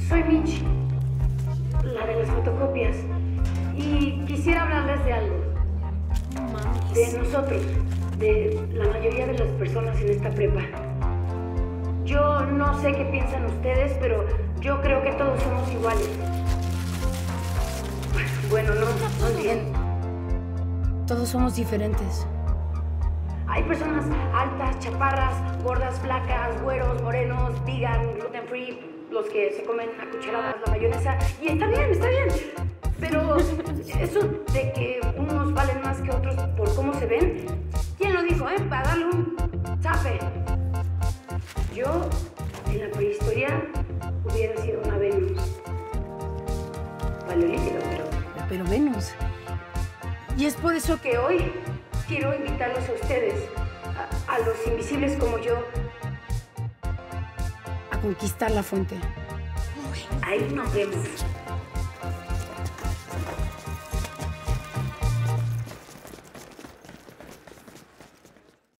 Soy Mitch, la de las fotocopias, y quisiera hablarles de algo. De nosotros, de la mayoría de las personas en esta prepa. Yo no sé qué piensan ustedes, pero yo creo que todos somos iguales. Bueno, no, más bien. Todos somos diferentes. Hay personas altas, chaparras, gordas, flacas, güeros, morenos, vegan, gluten free, los que se comen a cucharadas la mayonesa. Y está bien, está bien. Pero eso de que unos valen más que otros por cómo se ven, ¿quién lo dijo, para darle un zape? Yo, en la prehistoria, hubiera sido una Venus. Paleolítico, Pero Venus. Y es por eso que hoy quiero invitarlos a ustedes, a los invisibles como yo, a conquistar la fuente. Ahí nos vemos.